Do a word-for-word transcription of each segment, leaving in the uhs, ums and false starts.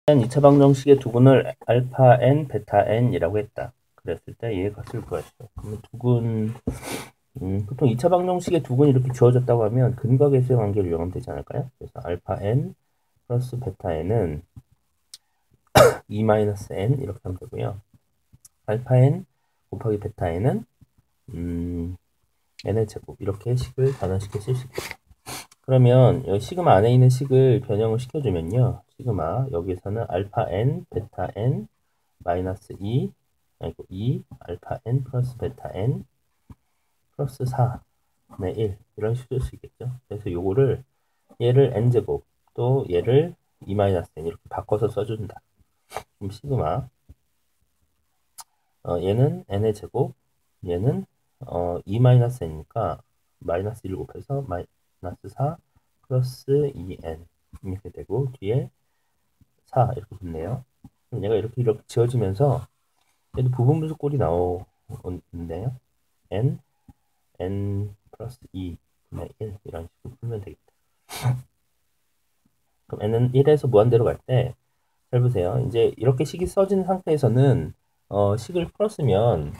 이 차 방정식의 두근을 알파 n, 베타 n이라고 했다. 그랬을 때 얘의 값을 구하시오. 그러면 두근, 음, 보통 이 차 방정식의 두근이 이렇게 주어졌다고 하면 근각에서의 관계를 이용하면 되지 않을까요? 그래서 알파 n 플러스 베타 n은 이 마이너스 n 이렇게 하면 되고요. 알파 n 곱하기 베타 n은 음, n의 제곱 이렇게 식을 변환시켜 쓸 수 있겠다. 그러면 여기 시그마 안에 있는 식을 변형을 시켜주면요. 시그마 여기서는 알파 n, 베타 n 마이너스 이, 아니고 이, 알파 n 플러스 베타 n 플러스 사분의 일 이런 식으로 쓸 수 있겠죠. 그래서 요거를 얘를 n제곱 또 얘를 이 마이너스 n 이렇게 바꿔서 써준다. 그럼 시그마 어, 얘는 n의 제곱 얘는 어, 이 마이너스 n이니까 마이너스 일 곱해서 마이너스 사 플러스 이 엔 이렇게 되고 뒤에 사 이렇게 붙네요. 그럼 얘가 이렇게 이렇게 지어지면서 얘도 부분분수 꼴이 나오는데요. n, n 플러스 이 분의 일 이런 식으로 풀면 되겠다. 그럼 n은 일에서 무한대로 갈 때 잘 보세요. 이제 이렇게 식이 써진 상태에서는 어, 식을 풀었으면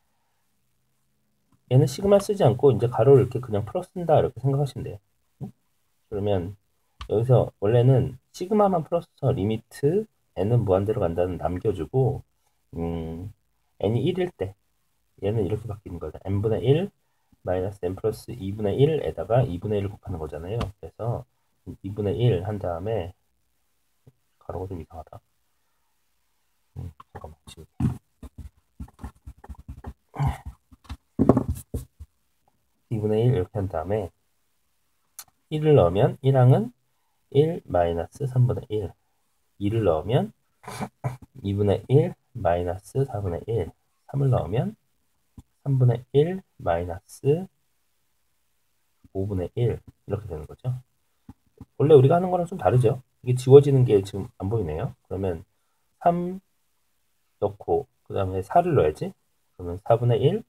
얘는 시그마 쓰지 않고 이제 가로를 이렇게 그냥 풀어 쓴다 이렇게 생각하시면 돼요. 그러면 여기서 원래는 시그마만 풀어서 리미트 n은 무한대로 간다는 남겨주고 음, n이 일일 때 얘는 이렇게 바뀌는 거죠. n분의 일 마이너스 n 플러스 이분의 일에다가 이분의 일을 곱하는 거잖아요. 그래서 이분의 일 한 다음에 가로가 좀 이상하다. 음, 잠깐만 지금 이분의 일 이렇게 한 다음에 일을 넣으면 일항은 일 마이너스 삼분의 일 이를 넣으면 이분의 일 마이너스 사분의 일 삼을 넣으면 삼분의 일 마이너스 오분의 일 이렇게 되는 거죠. 원래 우리가 하는 거랑 좀 다르죠. 이게 지워지는 게 지금 안 보이네요. 그러면 삼 넣고 그 다음에 사를 넣어야지. 그러면 사분의 일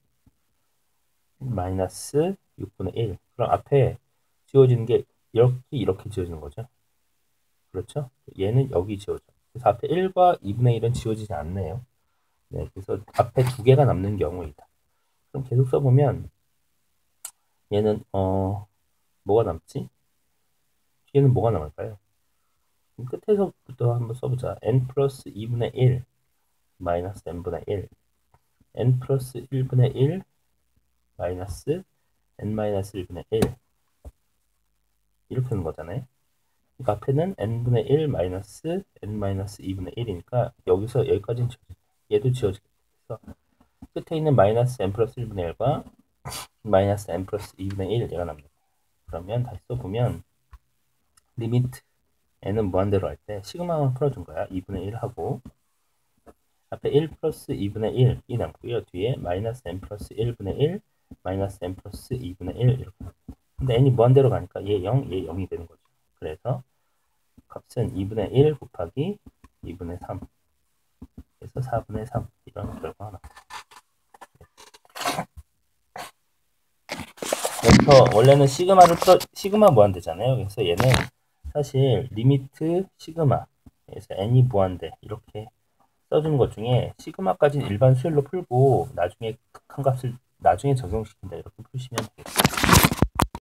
마이너스 육분의 일. 그럼 앞에 지워지는 게 이렇게 이렇게 지워지는 거죠. 그렇죠? 얘는 여기 지워져. 그래서 앞에 일과 이분의 일은 지워지지 않네요. 네, 그래서 앞에 두 개가 남는 경우이다. 그럼 계속 써보면 얘는 어 뭐가 남지? 뒤에는 뭐가 남을까요? 끝에서부터 한번 써보자. n 플러스 이분의 일 마이너스 n분의 일 n 플러스 일분의 일 마이너스 n 마이너스 일분의 일 이렇게 하는 거잖아요. 그러니까 앞에는 n분의 일 마이너스 n 마이너스 이분의 일이니까 여기서 여기까지는 지워져. 얘도 지워지겠다. 그래서 끝에 있는 마이너스 n 플러스 일분의 일과 마이너스 n 플러스 이분의 일 얘가 남는 거예요. 그러면 다시 써보면 리미트 n은 무한대로 할 때 시그마만 풀어준 거야. 이분의 일 하고 앞에 일 플러스 이분의 일이 남고요. 뒤에 마이너스 n 플러스 일분의 일 마이너스 n 플러스 이분의 일 이렇게. 근데 n이 무한대로 가니까 얘 영, 얘 영이 되는 거죠. 그래서 값은 이분의 일 곱하기 이분의 삼 그래서 사분의 삼 이런 결과가 나옵니다. 그래서 원래는 시그마를 풀어 시그마 무한대잖아요. 그래서 얘는 사실 리미트 시그마 그래서 n이 무한대 이렇게 써주는 것 중에 시그마까지 일반 수열로 풀고 나중에 극한 값을 나중에 적용시킨다 이렇게 푸시면 되겠습니다.